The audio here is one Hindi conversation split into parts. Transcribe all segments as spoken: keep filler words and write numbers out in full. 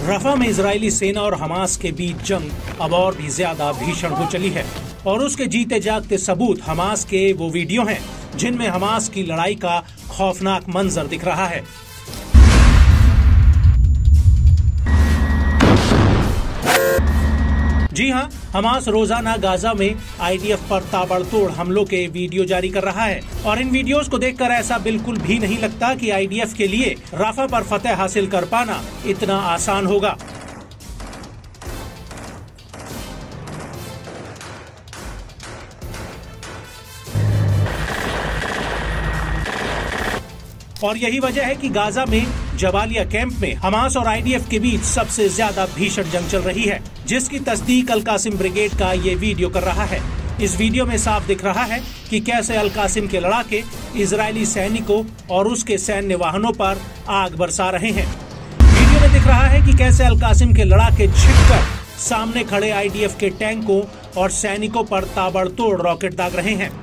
रफा में इजरायली सेना और हमास के बीच जंग अब और भी ज्यादा भीषण हो चली है और उसके जीते जागते सबूत हमास के वो वीडियो हैं जिनमें हमास की लड़ाई का खौफनाक मंजर दिख रहा है। जी हां, हमास रोजाना गाजा में आईडीएफ पर ताबड़तोड़ हमलों के वीडियो जारी कर रहा है और इन वीडियोस को देखकर ऐसा बिल्कुल भी नहीं लगता कि आईडीएफ के लिए रफा पर फतेह हासिल कर पाना इतना आसान होगा। और यही वजह है कि गाजा में जबालिया कैंप में हमास और आईडीएफ के बीच सबसे ज्यादा भीषण जंग चल रही है, जिसकी तस्दीक अल कासिम ब्रिगेड का ये वीडियो कर रहा है। इस वीडियो में साफ दिख रहा है कि कैसे अल कासिम के लड़ाके इजरायली सैनिकों और उसके सैन्य वाहनों पर आग बरसा रहे हैं। वीडियो में दिख रहा है कि कैसे अल कासिम के लड़ाके छिपकर सामने खड़े आईडीएफ के टैंकों और सैनिकों पर ताबड़तोड़ रॉकेट दाग रहे हैं।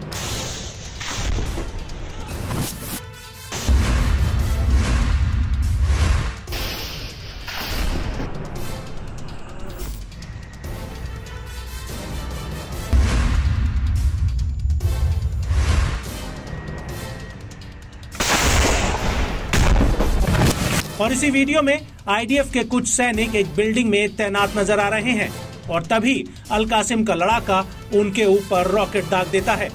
और इसी वीडियो में आईडीएफ के कुछ सैनिक एक बिल्डिंग में तैनात नजर आ रहे हैं और तभी अल कासिम का लड़ाका उनके ऊपर रॉकेट दाग देता है।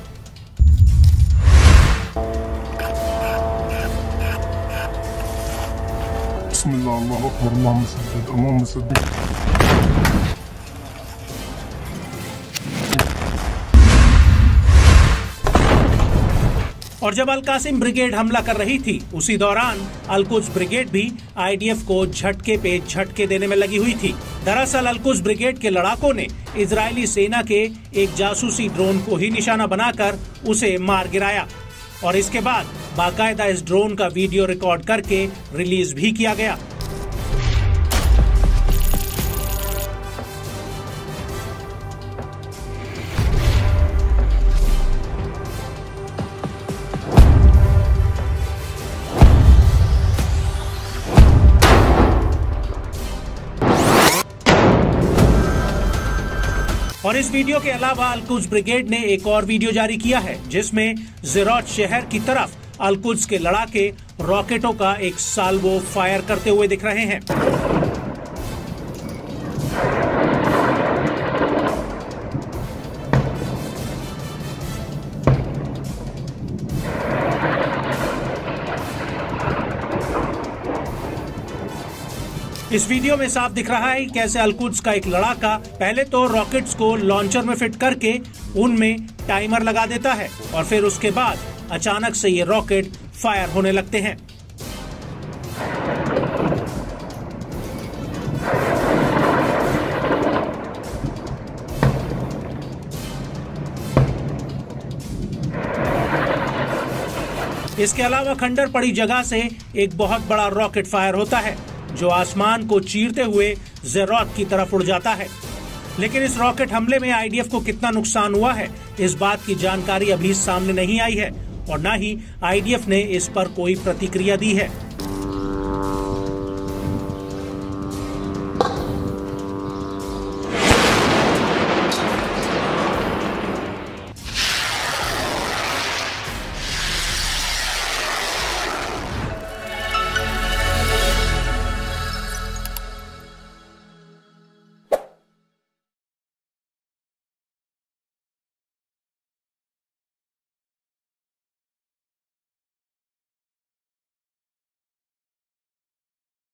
और जब अल कासिम ब्रिगेड हमला कर रही थी उसी दौरान अल कुद्स ब्रिगेड भी आईडीएफ को झटके पे झटके देने में लगी हुई थी। दरअसल अल कुद्स ब्रिगेड के लड़ाकों ने इजरायली सेना के एक जासूसी ड्रोन को ही निशाना बनाकर उसे मार गिराया और इसके बाद बाकायदा इस ड्रोन का वीडियो रिकॉर्ड करके रिलीज भी किया गया। और इस वीडियो के अलावा अल कुद्स ब्रिगेड ने एक और वीडियो जारी किया है जिसमें ज़ेरोत शहर की तरफ अल कुद्स के लड़ाके रॉकेटों का एक साल्वो फायर करते हुए दिख रहे हैं। इस वीडियो में साफ दिख रहा है कि कैसे अल कुद्स का एक लड़ाका पहले तो रॉकेट्स को लॉन्चर में फिट करके उनमें टाइमर लगा देता है और फिर उसके बाद अचानक से ये रॉकेट फायर होने लगते हैं। इसके अलावा खंडर पड़ी जगह से एक बहुत बड़ा रॉकेट फायर होता है जो आसमान को चीरते हुए ज़ेरोत की तरफ उड़ जाता है। लेकिन इस रॉकेट हमले में आईडीएफ को कितना नुकसान हुआ है इस बात की जानकारी अभी सामने नहीं आई है और न ही आईडीएफ ने इस पर कोई प्रतिक्रिया दी है।